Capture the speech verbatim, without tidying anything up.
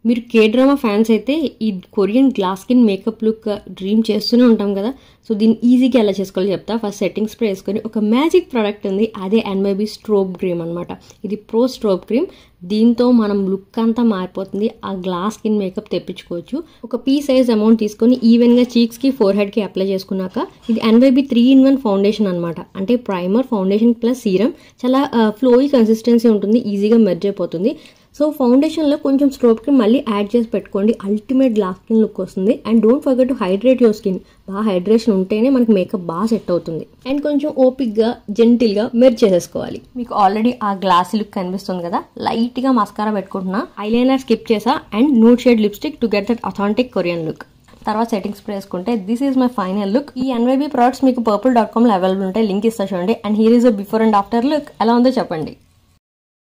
మీరు K drama fans అయితే ఈ Korean glass skin makeup look dream చేస్తూనే ఉంటాం కదా. సో దీన్ని ఈజీగా ఎలా చేసుకోవాలో చెప్తా. ఫస్ట్ సెట్టింగ్ స్ప్రే వేసుకొని ఒక మ్యాజిక్ ప్రోడక్ట్ ఉంది, అదే ఎన్వైబీ స్ట్రోబ్ క్రీమ్ అనమాట. ఇది ప్రో స్ట్రోబ్ క్రీమ్. దీంతో మనం లుక్ అంతా మారిపోతుంది. ఆ గ్లాస్ స్కిన్ మేకప్ తెప్పించుకోవచ్చు. ఒక పీ సైజ్ అమౌంట్ తీసుకొని ఈవెన్గా చీక్స్కి ఫోర్ హెడ్కి అప్లై చేసుకున్నాక ఇది NYB three in one foundation అనమాట. అంటే ప్రైమర్, ఫౌండేషన్ ప్లస్ సీరం. చాలా ఫ్లోయి కన్సిస్టెన్సీ ఉంటుంది, ఈజీగా మెర్జ్ అయిపోతుంది. సో ఫౌండేషన్లో కొంచెం స్ట్రోబ్ క్రీమ్ మళ్ళీ యాడ్ చేసి పెట్టుకోండి. అల్టిమేట్ గ్లాస్ స్కిన్ లుక్ వస్తుంది. And don't forget to hydrate your skin. బాగా హైడ్రేషన్ ఉంటేనే మనకి మేకప్ బాగా సెట్ అవుతుంది. అండ్ కొంచెం ఓపిక్గా జెంటిల్గా మెర్జ్ చేసేసుకోవాలి. మీకు ఆల్రెడీ ఆ గ్లాసీ లుక్ కనిపిస్తుంది కదా. లైట్గా మస్కారా పెట్టుకుంటున్నా, ఐలైనర్ స్కిప్ చేసా and nude shade lipstick to get that authentic Korean look. తర్వాత సెట్టింగ్ స్ప్రే వేసుకుంటే this is my final look. ఈ ఎన్వైబీ ప్రొడక్ట్స్ మీకు పర్పుల్ డాట్ కామ్ లో అవైలబుల్ ఉంటాయి, లింక్ ఇస్తా చూడండి. And here is a before and after look. ఎలా ఉందో చెప్పండి.